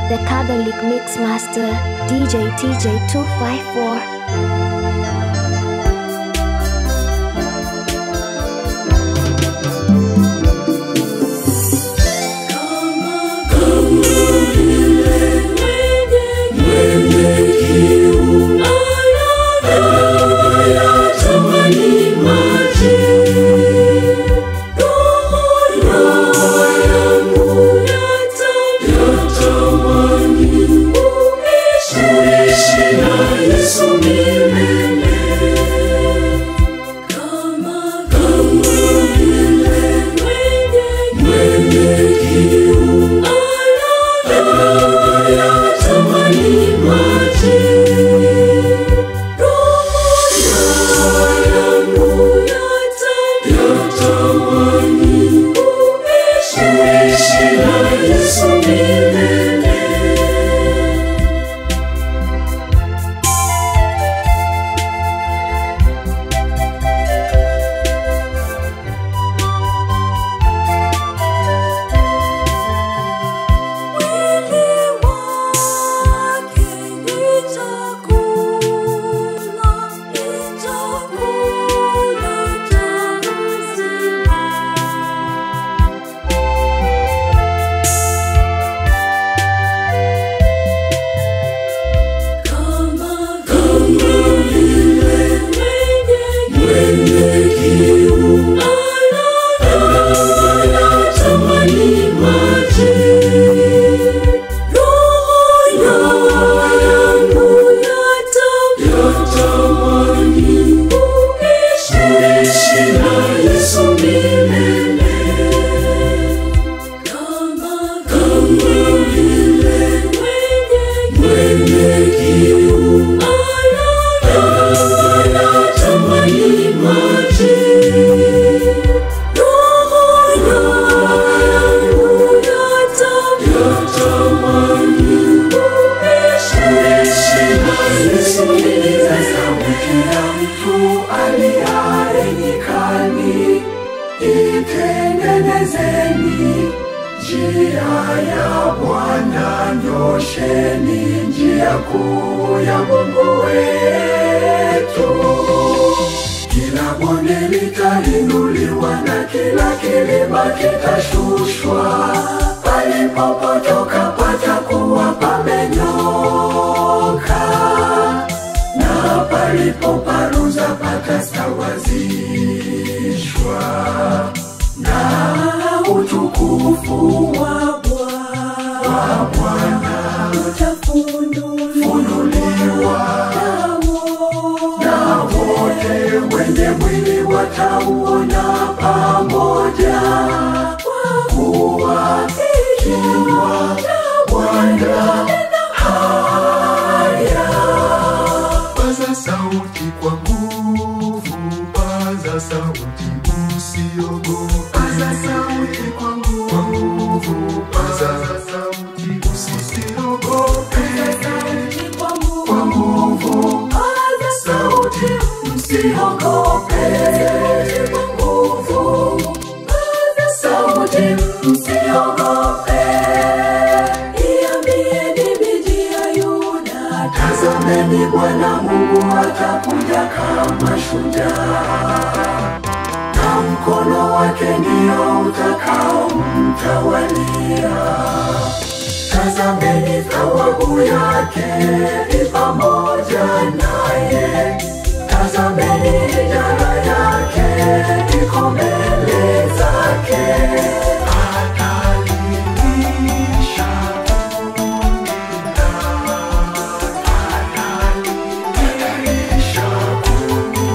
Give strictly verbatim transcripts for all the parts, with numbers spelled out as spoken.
the Catholic Mixmaster, D J T J two five four. Itengenezeni njia ya Bwana, nyosheni njia kuu ya Mungu wetu. Kila bonde litainuliwa na kila kilima kitashushwa, palipopotoka patakuwa pamenyoka, na palipoparuza patasawazishwa, na utukufu wa Bwana utafunuliwa, na wote wenye mwili watauona pamoja, kuwa kinywa cha Bwana. Haya, paza sauti kwa nguvu, paza sauti usiogope. Paza sauti kwa nguvu, paza sauti usiogope. Kwa nguvu, paza sauti usiogope. Kwa nguvu, paza sauti usiogope. Iambieni miji ya Yuda, tazameni Bwana Mungu atakuja kama shujaa, na mkono wake ndio utakaomtawalia. Tazameni thawabu yake i pamoja naye, tazameni hijara yake iko mbele zake. Atalilisha kundi atalilisha kundi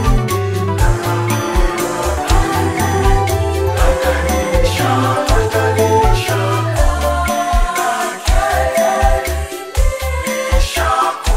Shop.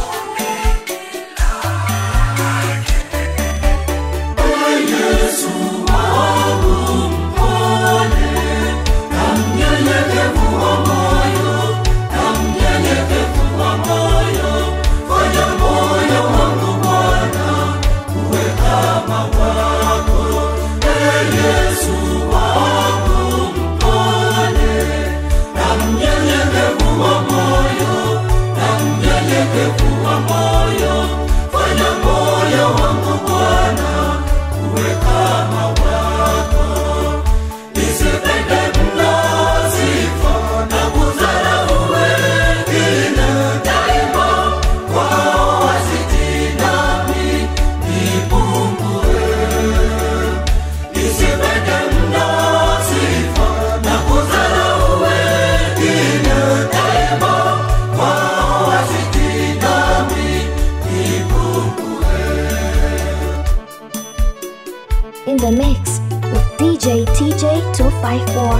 five four.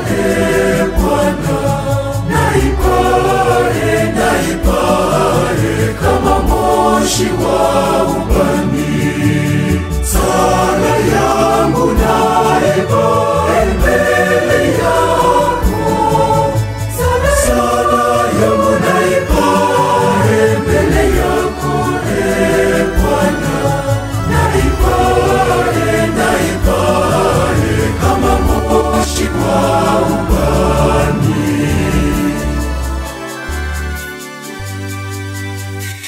Naipare, naipare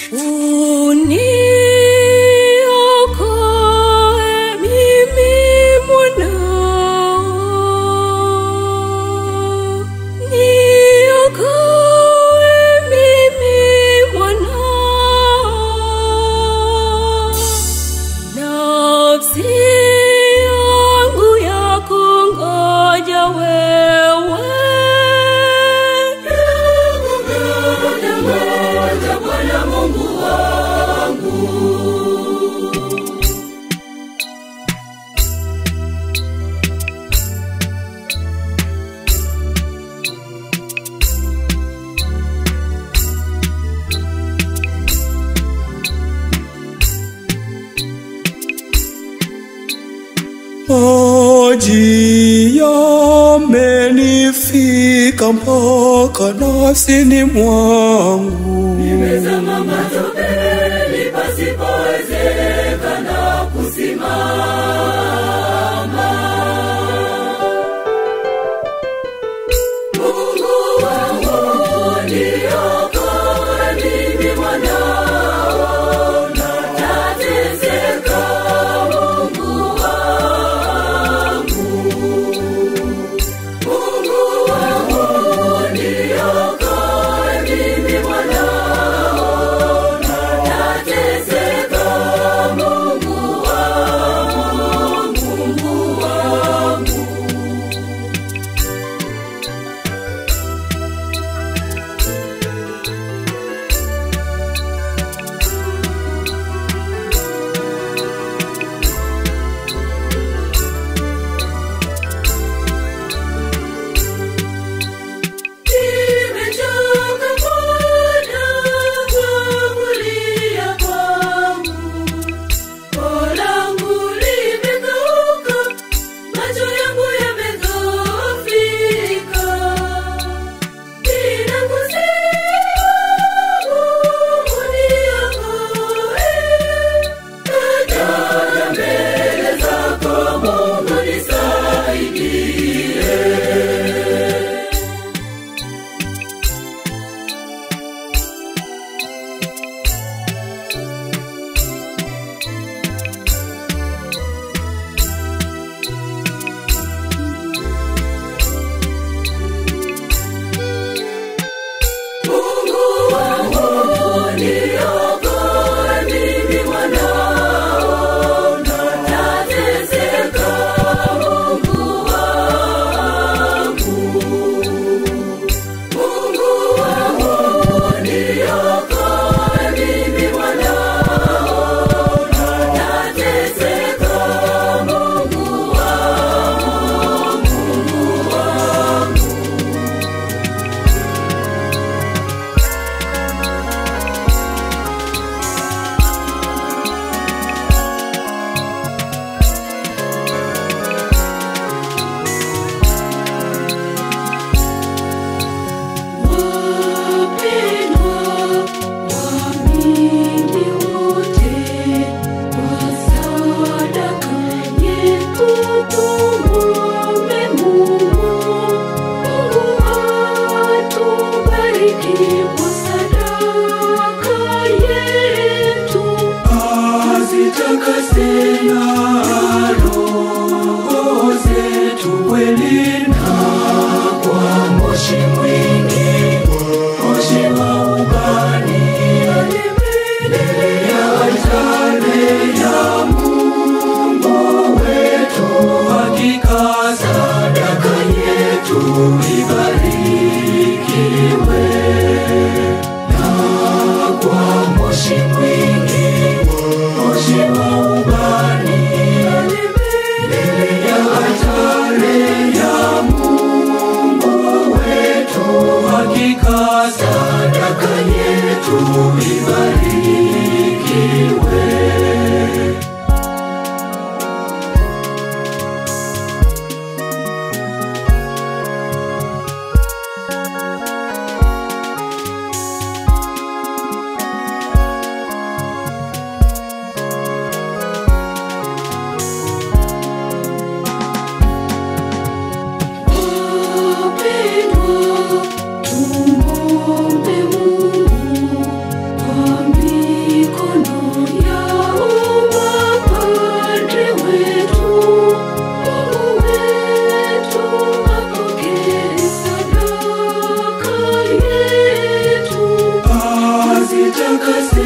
Maji yamenifika mpaka nafsini mwangu. Nimezama matopeni pasipowezekana kusimama. Mungu wangu niokoe mimi mwanao, nateseka Mungu wangu. Mungu wangu niokoe mimi mwanao,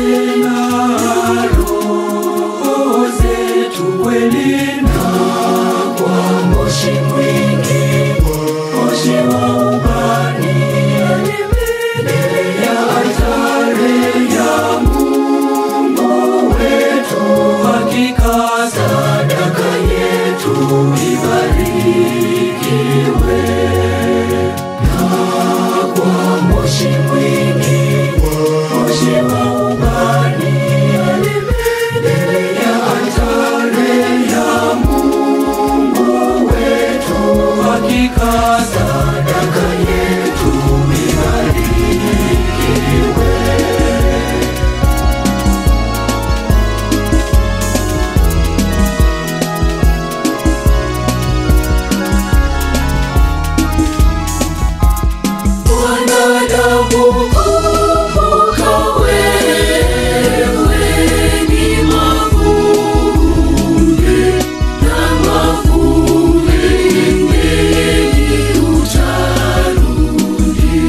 tena roho zetu kweli na kwa moshi mwingi, moshi wa ubani ya altare ya Mungu wetu. Hakika sadaka yetu ibarikiwe na kwa moshi mwingi, moshi wa ubani ya altare ya Mungu wetu. Hakika sadaka yetu ibarikiwe. Wanadamu kumbuka wewe ni mavumbi, na mavumbi utarudi.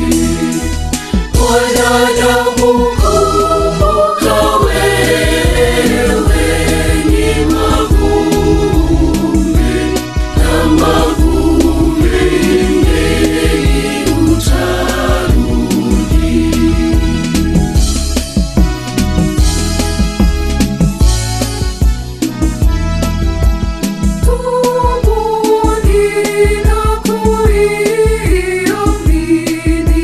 Wanadamu kumbuka wewe ni mavumbi, na mavumbi utarudi. Tubuni na kuiamini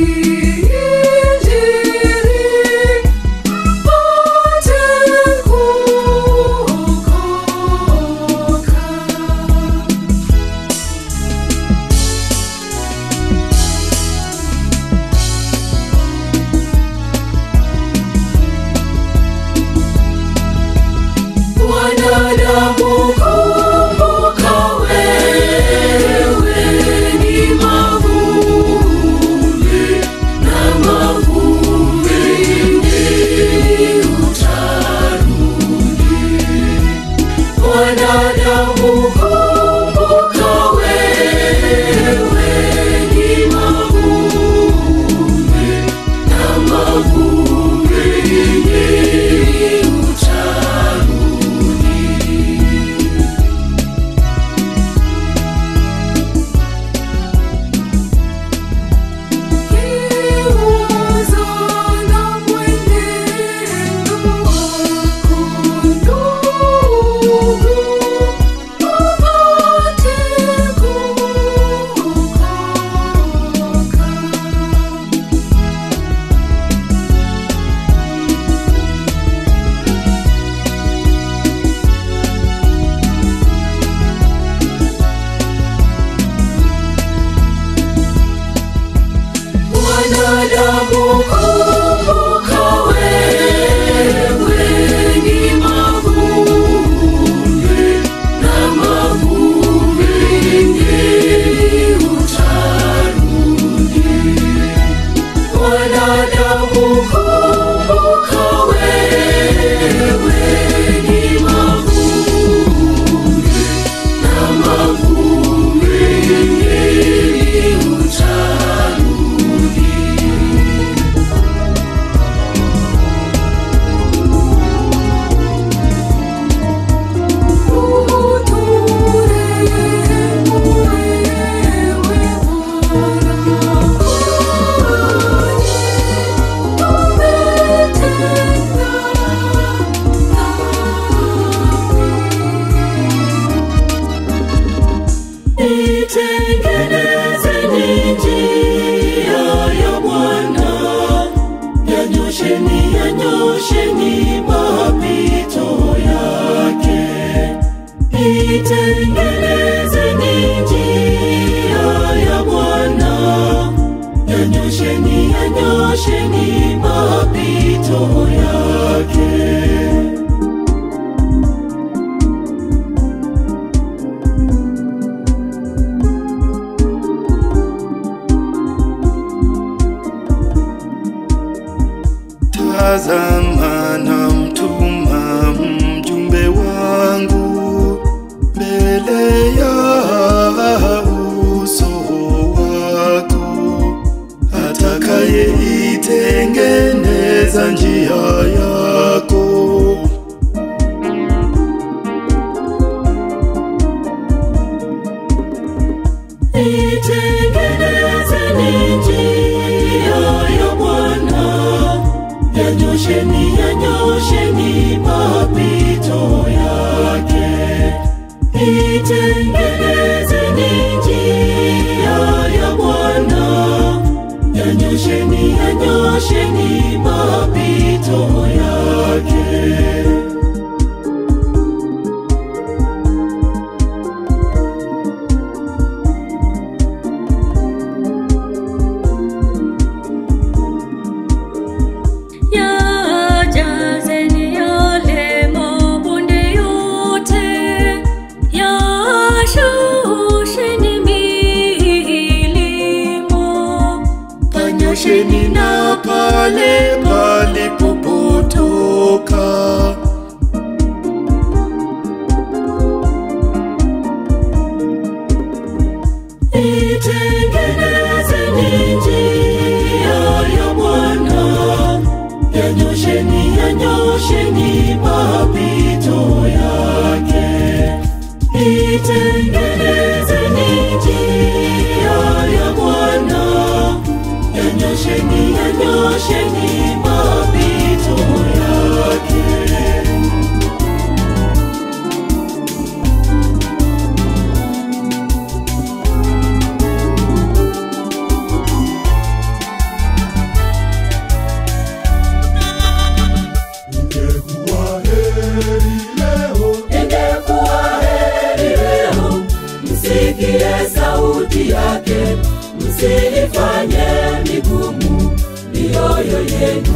Injili, mpate kuokoka. Wanadamu kumbuka wewe ni mavumbi, na mavumbi utarudi. Wanadamu kumbuka wewe ni mavumbi, na mavumbi utarudi. Kiuza na mwenendo wako ndugu, upate kuokoka. Wanadamu kumbuka wewe ni mavumbi, na mavumbi utarudi. Wanadamu kumbuka wewe ni mavumbi, na mavumbi utarudi. Itengenezeni njia ya Bwana, yanyosheni, yanyosheni mapito yake. Itengenezeni njia ya Bwana, yanyosheni, yanyosheni mapito yake. Tazama na mtuma mjumbe wangu mbele ya uso wako, atakayeitengeneza njia ya yanyosheni mapito yake. Itengenezeni njia ya Bwana, yanyosheni, yanyosheni mapito yake. Yanyosheni na pale palipopotoka, itengenezeni njia ya Bwana, yanyosheni, yanyosheni mapito yake. Itengenezeni njia ya Bwana, yanyosheni, yanyosheni mapito yake. ingekuwa heri leo, Ingekuwa heri leo, msikie sauti yake, msiifanye migumu mioyo yenu.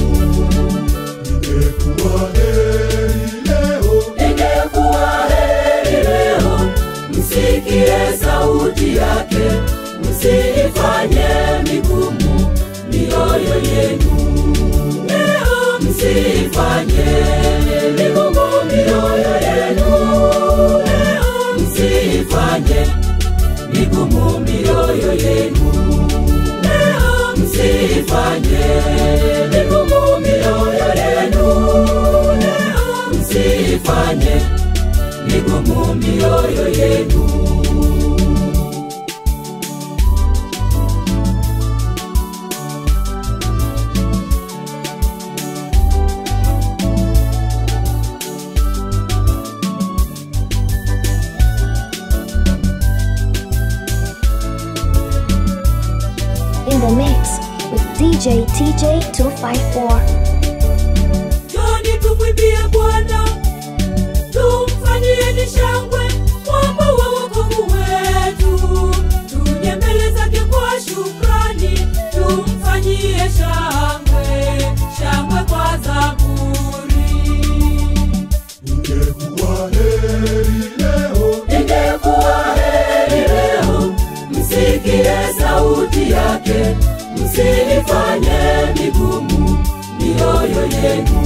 ingekuwa heri leo, Ingekuwa heri leo, msikie sauti yake, msiifanye migumu mioyo yenu. Leo msiifanye migumu mioyo yenu. Leo msiifanye migumu mioyo yenu. Leo msiifanye migumu mioyo yenu. Leo msiifanye migumu mioyo yenu. In the mix with D J T J two five four. Joni tumwimbie Bwana, tumfanyieni shangwe, mwamba wa wokovu wetu. Tuje mbele zake kwa shukrani, tumfanyie shangwe, shangwe kwa zaburi. ingekuwa heri leo, Ingekuwa heri leo, msikie sauti yake, msiifanye migumu mioyo yenu.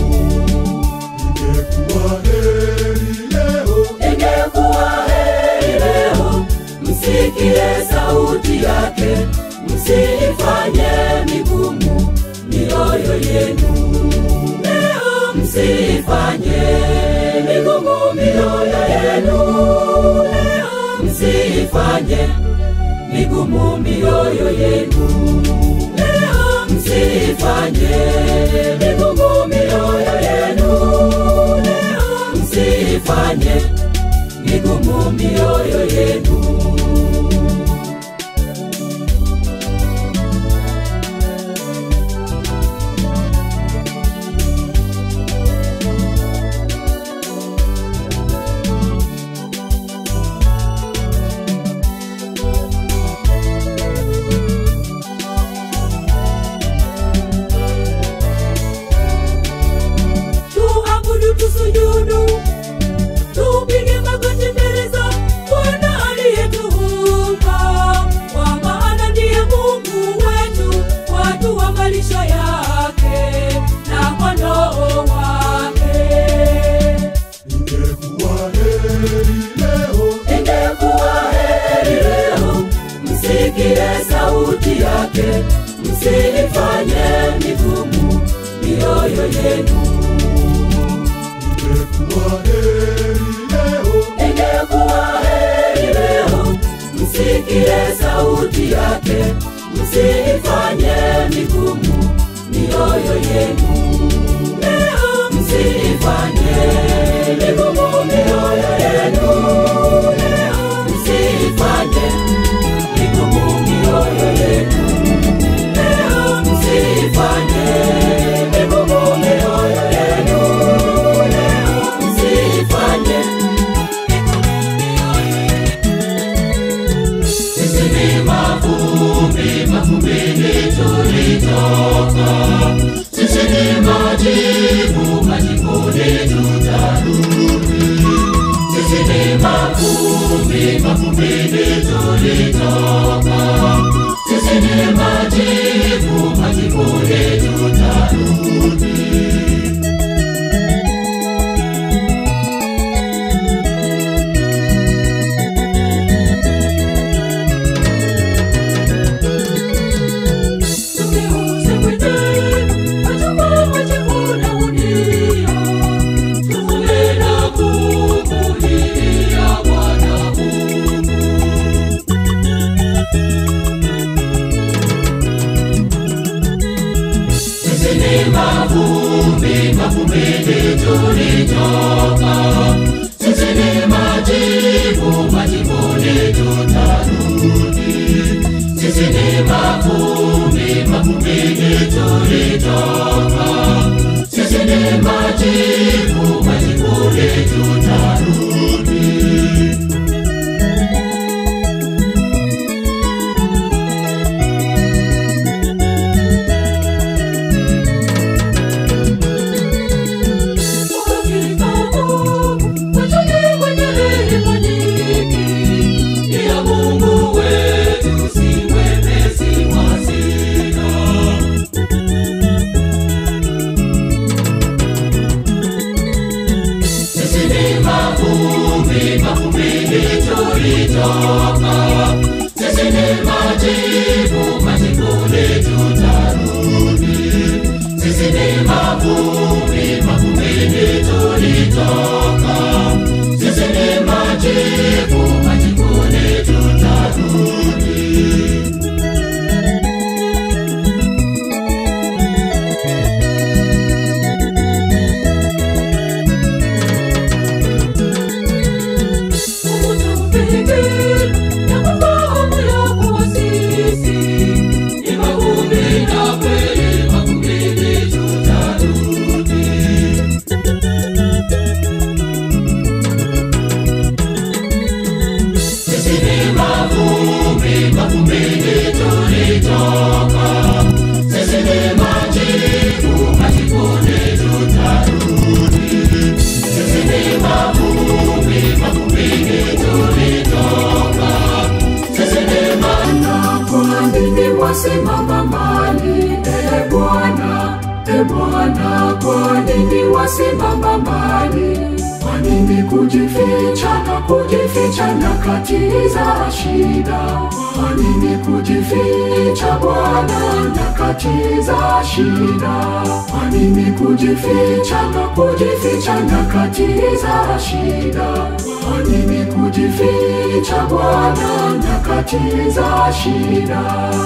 ingekuwa heri leo, Ingekuwa heri leo, msikie sauti yake, msiifanye migumu mioyo yenu. Leo msiifanye migumu mioyo yenu. Leo msiifanye migumu mioyo yenu. Leo msiifanye migumu mioyo yenu. Leo msiifanye migumu mioyo yenu. Tuabudu, tusujudu, tupige magoti mbele za Bwana aliyetuumba, kwa maana ndiye Mungu wetu, watu wa malisho yake na kondoo wake. ingekuwa heri leo, Ingekuwa heri leo, msikie sauti yake, msiifanye migumu mioyo yenu. ingekuwa heri leo, Ingekuwa heri leo, msikie sauti yake, msiifanye migumu mioyo yenu. majibu, majibuni tutarudi. Sisi ni mavumbi, mavumbini tulitoka. Sisi ni majibu, majibuni tutarudi. Mavumbi, mavumbini tulitoka. Sisi ni majibu, majibuni tutarudi. Sisi ni mavumbi, mavumbini tulitoka. Sisi ni majibu, majibuni tutarudi. Sisi ni majibu, majibuni tutarudi. Sisi ni mavumbi, mavumbini tulitoka. Sisi ni majibu, majibuni tutarudi. Wasimama mbali, e Bwana, e Bwana, kwa nini wasimama mbali? Kwa nini kujificha na kujificha nyakati za shida? Kwa nini kujificha Bwana nyakati za shida? Kwa nini kujificha na kujificha nyakati za shida? Kwa nini kujificha Bwana nyakati za shida?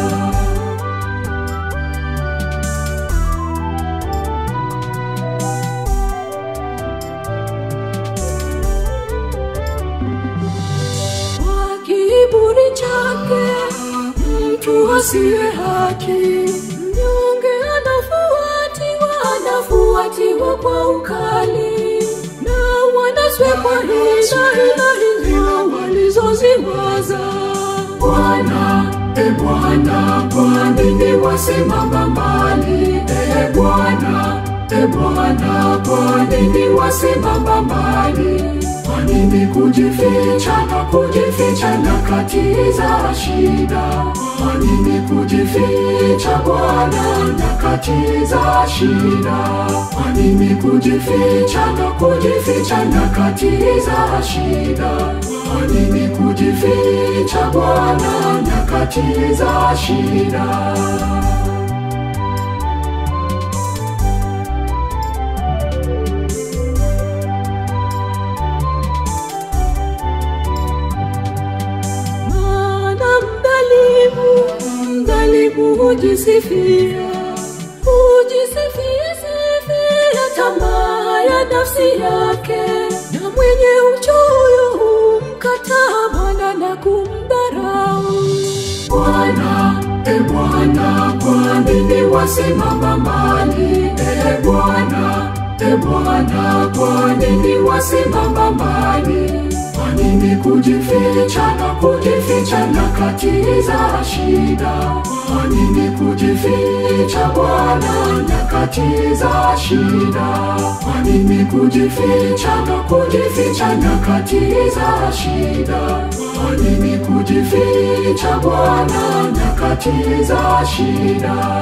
Kiburi chake mtu asiye haki, mnyonge anafuatiwa, anafuatiwa kwa ukali, na wanaswekwa hila hila hila walizoziwaza. Bwana, e Bwana, kwa nini wasimama mbali? E Bwana, e Bwana, kwa nini wasimama mbali? Kwa nini kujificha na kujificha nyakati za shida? Kwa nini kujificha Bwana nyakati za shida? Kwa nini kujificha na kujificha nyakati za shida? Kwa nini kujificha Bwana nyakati za shida? Hujisifia, hujisifia sifia tamaa ya nafsi yake, na mwenye uchoyo humkataa Bwana na kumdharau. Bwana, e Bwana, kwa nini wasimama mbali? E Bwana, e Bwana, kwa nini wasimama mbali? Kwa nini kujificha na kujificha nyakati za shida? Kwa nini kujificha Bwana nyakati za shida? Kwa nini kujificha na kujificha nyakati za shida? Kwa nini kujificha Bwana nyakati za shida?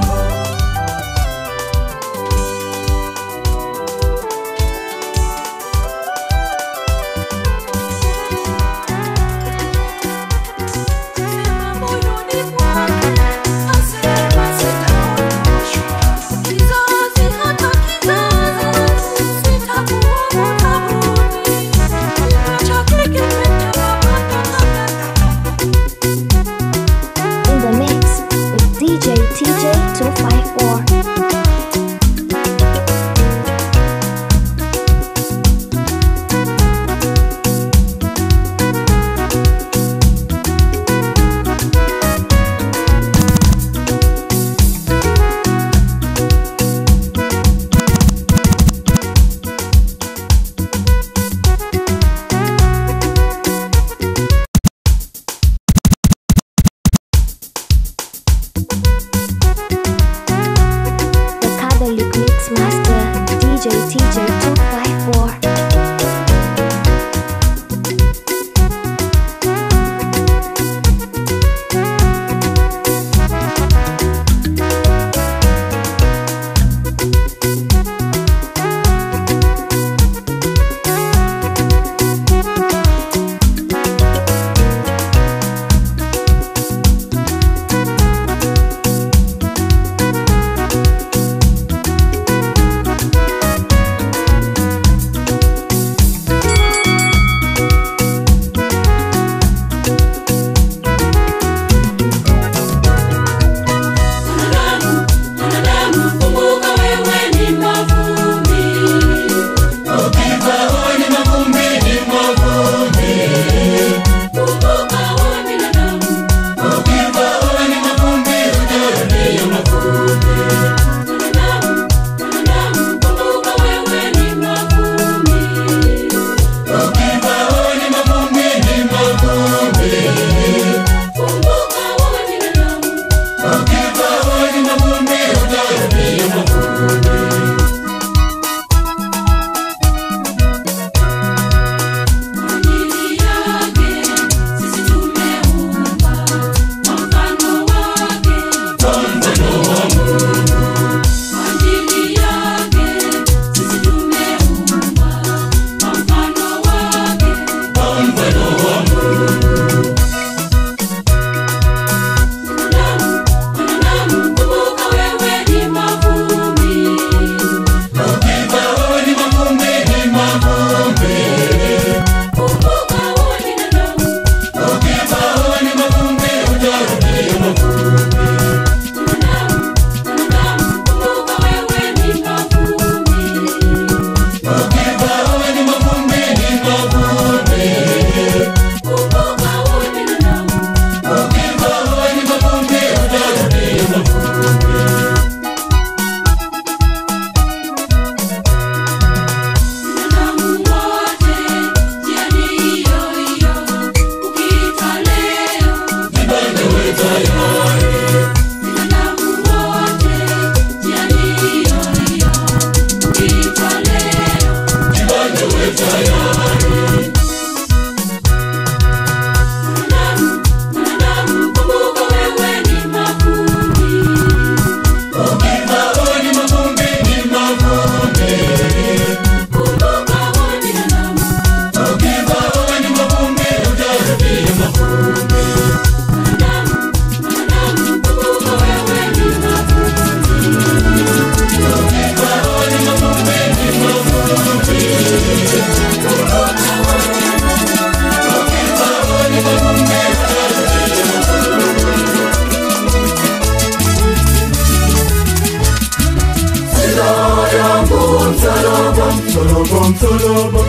Salabam, salabam,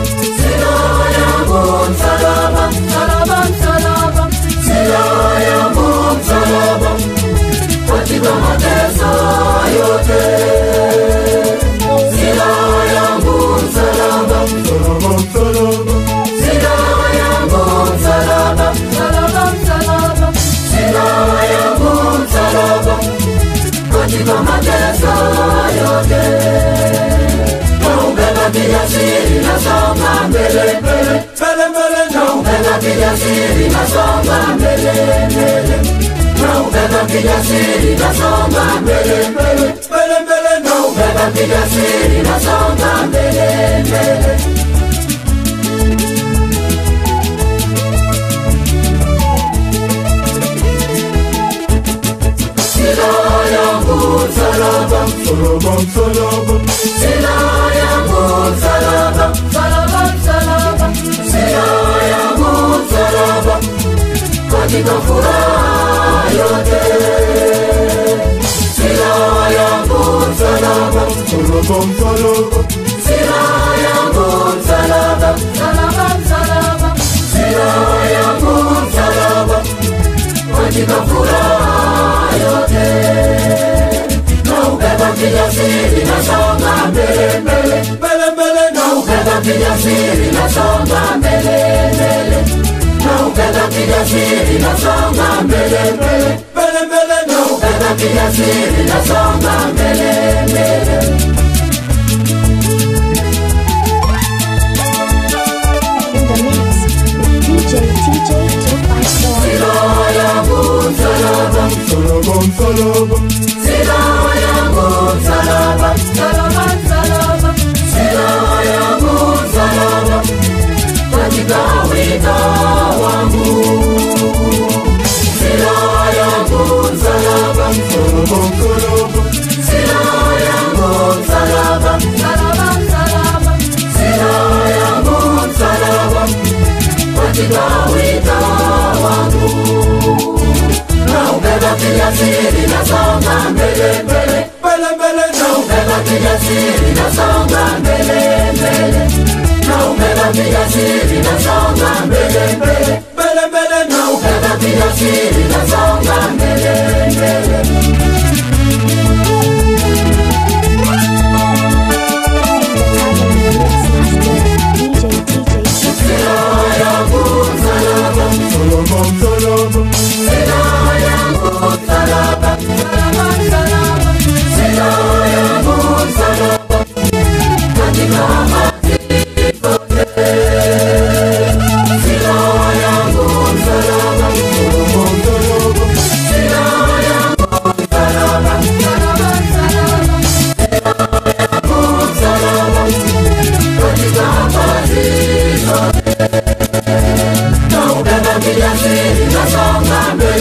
Salabam, salabam, salabam, salabam, salabam, salabam, katika mateso yote. Salabam, salabam, salabam, salabam, salabam, salabam, salabam, salabam, salabam, salabam. kijasiri nasonga mbele mbele mbele mbele naubeba kijasiri nasonga mbele mbele naubeba kijasiri nasonga mbele mbele mbele mbele naubeba kijasiri nasonga mbele mbele Silaha yangu msalaba, msalaba, msalaba. Silaha yangu msalaba, msalaba, msalaba. Silaha yangu msalaba, katika furaha yote. Silaha yangu msalaba, msalaba, msalaba. Silaha yangu msalaba, msalaba, msalaba. Silaha yangu msalaba, katika furaha yote. Naubeba kijasiri nasonga mbele mbele mbele mbele naubeba kijasiri nasonga mbele mbele naubeba kijasiri nasonga mbele mbele mbele mbele naubeba kijasiri nasonga mbele mbele In the mix with D J T J two five four. Silaha yangu msalaba, msalaba, msalaba. Silaha yangu msalaba, msalaba, msalaba. Silaha yangu msalaba, katika wito wangu. Silaha yangu msalaba, msalaba, msalaba. silaha yangu msalaba, msalaba, msalaba. Silaha yangu msalaba, katika wito wangu. Naubeba kijasiri nasonga mbele mbele mbele mbele naubeba kijasiri nasonga mbele mbele naubeba kijasiri nasonga mbele mbele mbele mbele naubeba kijasiri nasonga mbele mbele Silaha yangu msalaba, msalaba, msalaba. silaha yangu msalaba, msalaba, msalaba. Silaha yangu msalaba, katika mapito yote. Silaha yangu msalaba, msalaba, msalaba. silaha yangu msalaba, msalaba, msalaba. Silaha yangu msalaba, katika mapito yote. Naubeba kijasiri nasonga mbele